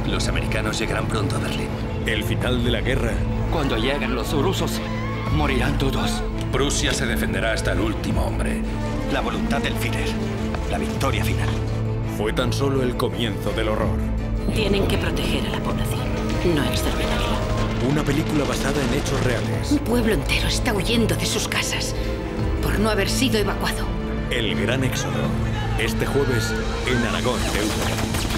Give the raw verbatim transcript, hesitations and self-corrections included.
Los americanos llegarán pronto a Berlín. El final de la guerra. Cuando lleguen los rusos, morirán todos. Prusia se defenderá hasta el último hombre. La voluntad del Führer. La victoria final. Fue tan solo el comienzo del horror. Tienen que proteger a la población, no exterminarla. Una película basada en hechos reales. Un pueblo entero está huyendo de sus casas por no haber sido evacuado. El gran éxodo. Este jueves en Aragón T V.